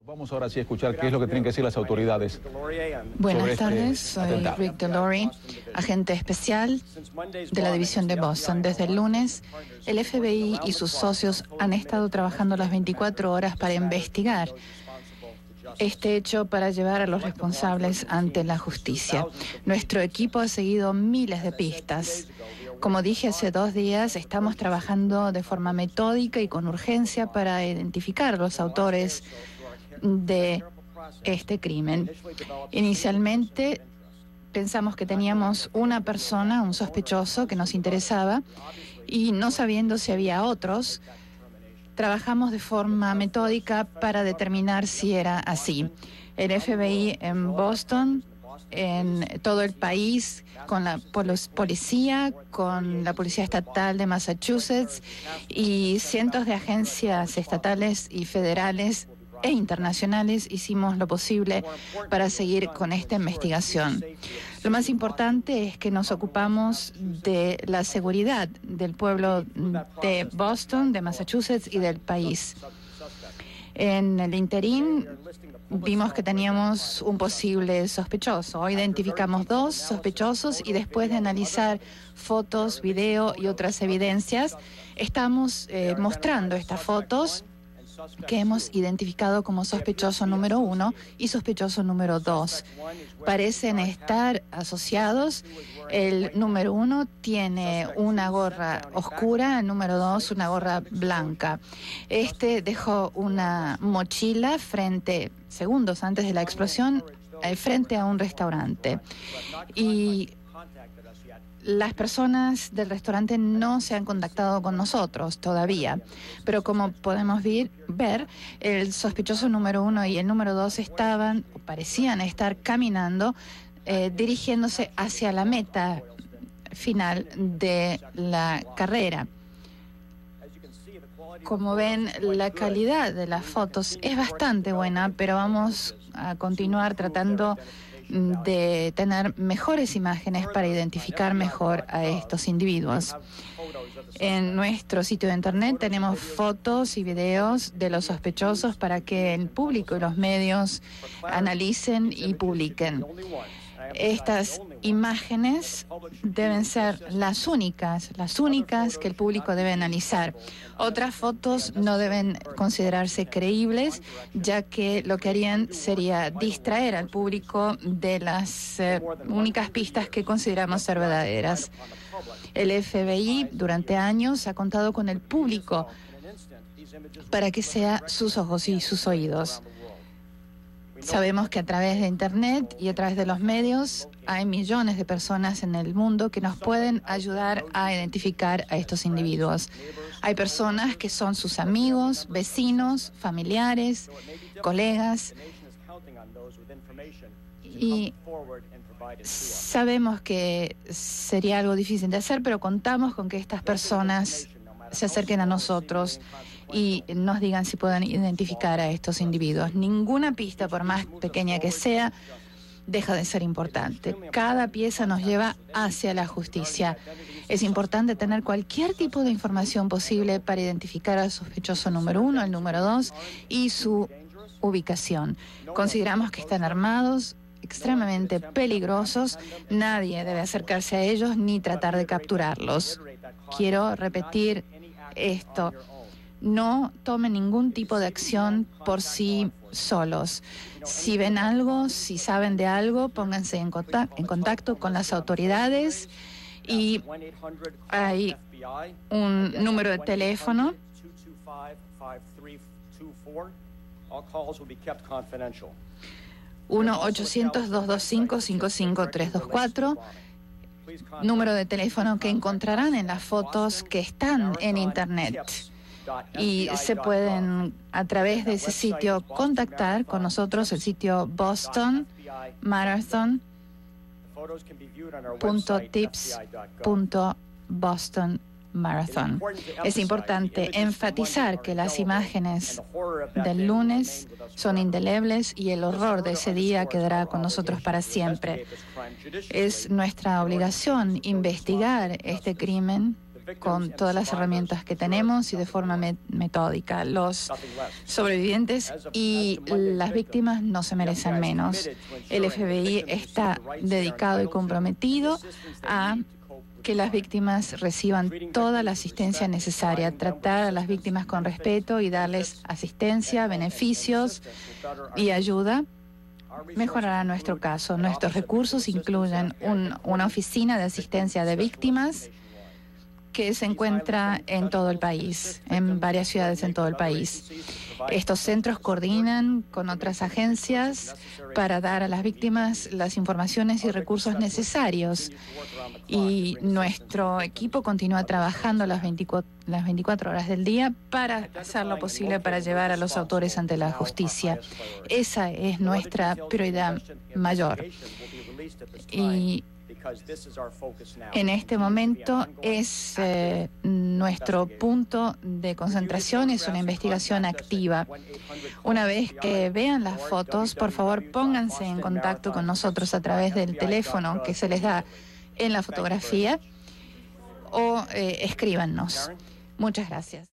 Vamos ahora sí a escuchar qué es lo que tienen que decir las autoridades. Buenas tardes, soy Rick DeLaurie, agente especial de la división de Boston. Desde el lunes, el FBI y sus socios han estado trabajando las 24 horas para investigar este hecho para llevar a los responsables ante la justicia. Nuestro equipo ha seguido miles de pistas. Como dije hace 2 días, estamos trabajando de forma metódica y con urgencia para identificar a los autores de este crimen. Inicialmente pensamos que teníamos una persona, un sospechoso que nos interesaba, y no sabiendo si había otros, trabajamos de forma metódica para determinar si era así. El FBI en Boston, en todo el país, con la policía, con la Policía Estatal de Massachusetts y cientos de agencias estatales y federales e internacionales, hicimos lo posible para seguir con esta investigación. Lo más importante es que nos ocupamos de la seguridad del pueblo de Boston, de Massachusetts y del país. En el interín vimos que teníamos un posible sospechoso. Hoy identificamos 2 sospechosos y después de analizar fotos, video y otras evidencias, estamos mostrando estas fotos que hemos identificado como sospechoso número 1 y sospechoso número 2. Parecen estar asociados. El número 1 tiene una gorra oscura, el número 2 una gorra blanca. Este dejó una mochila segundos antes de la explosión, frente a un restaurante. Y las personas del restaurante no se han contactado con nosotros todavía, pero como podemos ver, el sospechoso número 1 y el número 2 parecían estar caminando, dirigiéndose hacia la meta final de la carrera. Como ven, la calidad de las fotos es bastante buena, pero vamos a continuar tratando de tener mejores imágenes para identificar mejor a estos individuos. En nuestro sitio de internet tenemos fotos y videos de los sospechosos para que el público y los medios analicen y publiquen. Estas imágenes deben ser las únicas que el público debe analizar. Otras fotos no deben considerarse creíbles, ya que lo que harían sería distraer al público de las únicas pistas que consideramos ser verdaderas. El FBI durante años ha contado con el público para que sea sus ojos y sus oídos. Sabemos que a través de Internet y a través de los medios hay millones de personas en el mundo que nos pueden ayudar a identificar a estos individuos. Hay personas que son sus amigos, vecinos, familiares, colegas, y sabemos que sería algo difícil de hacer, pero contamos con que estas personas se acerquen a nosotros y nos digan si pueden identificar a estos individuos. Ninguna pista, por más pequeña que sea, deja de ser importante. Cada pieza nos lleva hacia la justicia. Es importante tener cualquier tipo de información posible para identificar al sospechoso número 1, el número 2 y su ubicación. Consideramos que están armados, extremadamente peligrosos. Nadie debe acercarse a ellos ni tratar de capturarlos. Quiero repetir esto. No tomen ningún tipo de acción por sí solos. Si ven algo, si saben de algo, pónganse en contacto con las autoridades, y hay un número de teléfono 1-800-225-55324, número de teléfono que encontrarán en las fotos que están en Internet. Y se pueden, a través de ese sitio, contactar con nosotros, el sitio bostonmarathon.tips.bostonmarathon. Es importante enfatizar que las imágenes del lunes son indelebles y el horror de ese día quedará con nosotros para siempre. Es nuestra obligación investigar este crimen con todas las herramientas que tenemos y de forma metódica. Los sobrevivientes y las víctimas no se merecen menos. El FBI está dedicado y comprometido a que las víctimas reciban toda la asistencia necesaria, tratar a las víctimas con respeto y darles asistencia, beneficios y ayuda. Mejorará nuestro caso. Nuestros recursos incluyen una oficina de asistencia de víctimas que se encuentra en todo el país, en varias ciudades en todo el país. Estos centros coordinan con otras agencias para dar a las víctimas las informaciones y recursos necesarios. Y nuestro equipo continúa trabajando las 24 horas del día para hacer lo posible para llevar a los autores ante la justicia. Esa es nuestra prioridad mayor. Y en este momento es nuestro punto de concentración, es una investigación activa. Una vez que vean las fotos, por favor pónganse en contacto con nosotros a través del teléfono que se les da en la fotografía o escríbanos. Muchas gracias.